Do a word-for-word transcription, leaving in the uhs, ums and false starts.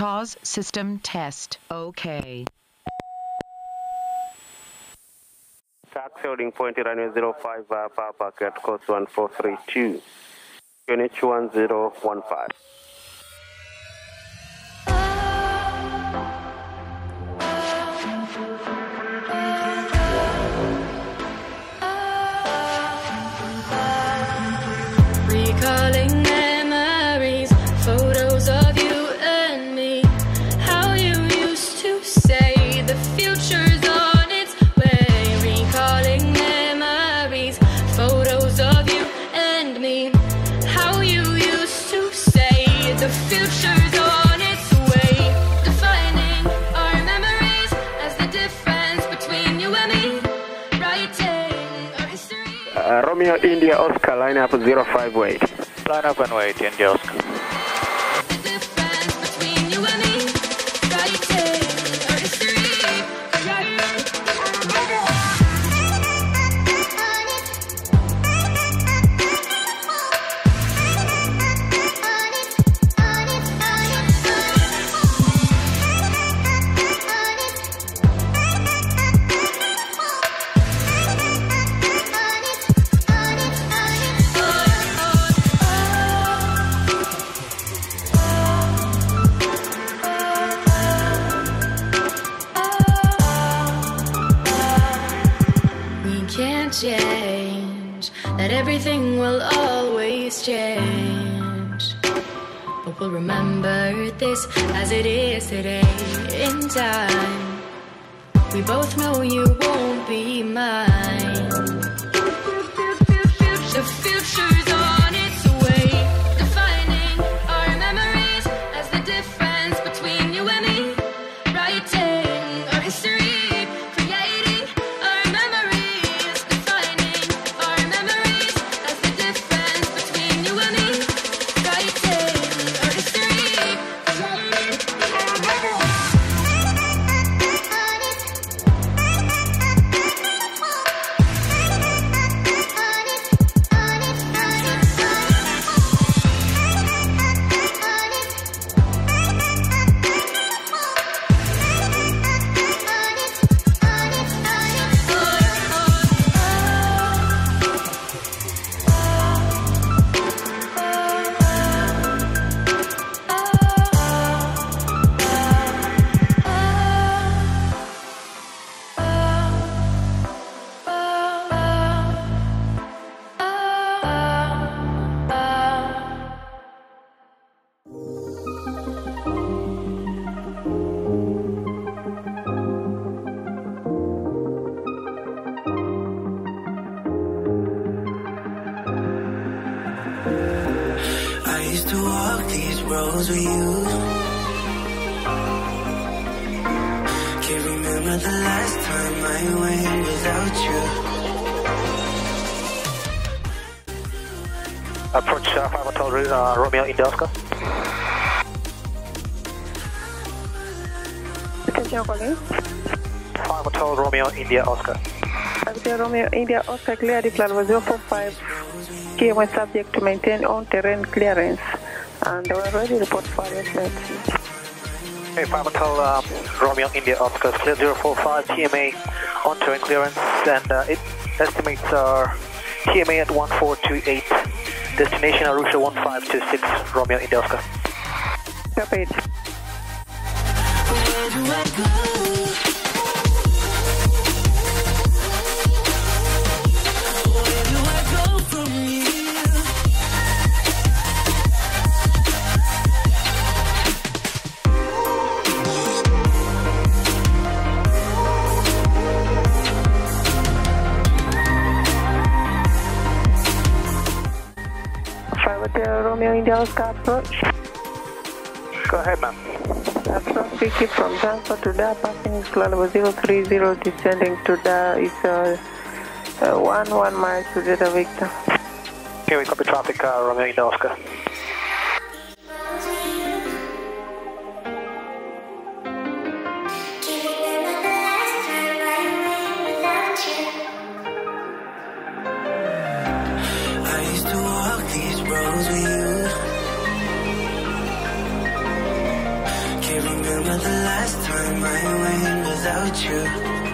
Pause system test. Okay. Taxi holding point runway zero five, uh, Papa, get course one four three two. Unit one zero one five. Recalling memories, photos of you and me. How you used to say the future's on its way. Recalling memories, photos of you and me. How you used to say the future's on its way. Defining our memories as the difference between you and me. Writing our history. Uh, Romeo India Oscar, line up zero five, wait. Line up and wait, India Oscar. The difference between you and me. Writing our history. Change, that everything will always change, but we'll remember this as it is today in time. We both know you won't be mine. The future's on its way, defining our memories as the difference between you and me. Writing our history. With you, can't remember the last time I went without you. Approach uh, five Hotel uh, Romeo India Oscar. Attention calling. five Hotel Romeo India Oscar. five Hotel Romeo India Oscar, clear the plan was zero four five. K M one subject to maintain on terrain clearance. And we're ready to report for your flight. Okay, five Hotel um, Romeo India Oscar, clear zero four five, T M A on terrain clearance, and uh, it estimates our T M A at one four two eight, destination Arusha one five two six, Romeo India Oscar. Copy it. Where do I go? Where do I go from here? Romeo India Oscar approach. Go ahead, ma'am. Approach Vicky from Zanzibar to Dar, passing is level zero three zero, descending to Dar is uh, uh, one one miles to Delta Victor. Okay, we copy traffic, uh, Romeo India Oscar. remember the last time I went without you.